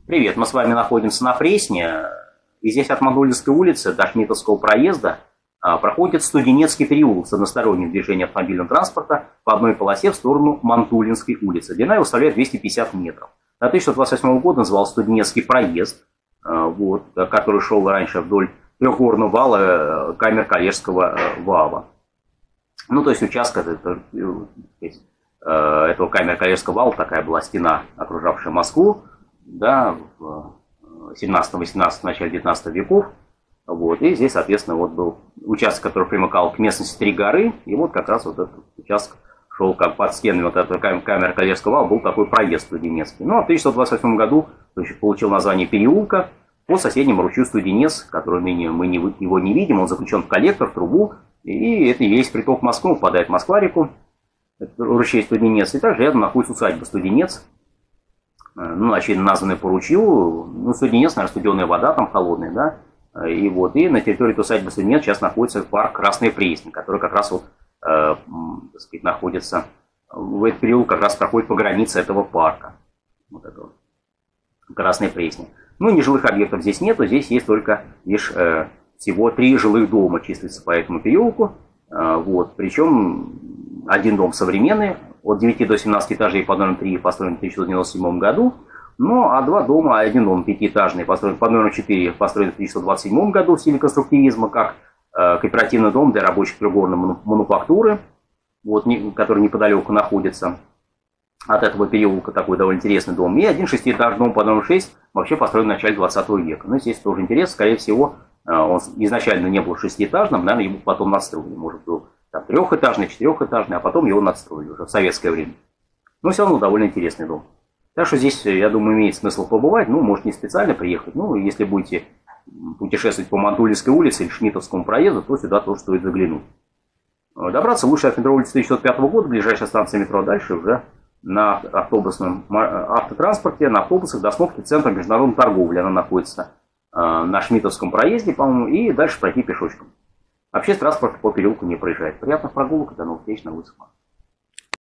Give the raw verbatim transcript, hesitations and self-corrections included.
Привет, мы с вами находимся на Пресне, и здесь от Мандулинской улицы до Шмидтовского проезда проходит Студенецкий переулок с односторонним движением автомобильного транспорта по одной полосе в сторону Мандулинской улицы. Длина его составляет двести пятьдесят метров. До тысяча девятьсот двадцать восьмого года назывался Студенецкий проезд, вот, который шел раньше вдоль трехгорного вала камер Коллежского вала. Ну, то есть участка это, этого камер Коллежского вала, такая была стена, окружавшая Москву, да, в семнадцатом-восемнадцатом, начале девятнадцатого веков. Вот, и здесь, соответственно, вот был участок, который примыкал к местности Три горы, и вот как раз вот этот участок шел как под стенами вот этой камеры Коллежского вала, был такой проезд Студенецкий. Ну, а в тысяча девятьсот двадцать восьмом году получил название переулка по соседнему ручью Студенец, который ныне мы не, его не видим, он заключен в коллектор, в трубу, и это весь приток Москвы, впадает в Москва-реку, ручей Студенец, и также рядом находится усадьба Студенец, ну, очевидно, названная по ручью, ну, Студенец, наверное, студеная вода там холодная, да, и вот, и на территории усадьбы Студенец сейчас находится парк Красная Пресня, который как раз вот, э, так сказать, находится, в этот период как раз проходит по границе этого парка, вот этого, Красная Пресня. Ну, нежилых объектов здесь нету, здесь есть только лишь э, всего три жилых дома числится по этому переулку, э, вот, причем один дом современный, от девяти до семнадцати этажей по номеру три построен в тысяча девятьсот девяносто седьмом году, ну а два дома, один дом пятиэтажный, построен по номеру четыре, построен в тысяча девятьсот двадцать седьмом году в стиле конструктивизма, как э, кооперативный дом для рабочих трехгорной мануфактуры, вот, не, который неподалеку находится от этого переулка, такой довольно интересный дом, и один шестиэтажный дом по номеру шесть, вообще построен в начале двадцатого века. Ну, здесь тоже интересно, скорее всего, э, он изначально не был шестиэтажным, наверное, его потом надстроили, может, был там трехэтажный, четырехэтажный, а потом его надстроили уже в советское время. Но все равно довольно интересный дом. Так что здесь, я думаю, имеет смысл побывать. Ну, может, не специально приехать. Ну, если будете путешествовать по Мандулинской улице или Шмидтовскому проезду, то сюда тоже стоит заглянуть. Добраться лучше от метро улицы тысяча девятьсот пятого года, ближайшая станция метро, дальше уже на автобусном автотранспорте, на автобусах до остановки центра международной торговли. Она находится на Шмидтовском проезде, по-моему, и дальше пройти пешочком. Общественный транспорт по переулку не проезжает. Приятных прогулок и до новых встреч на улицах.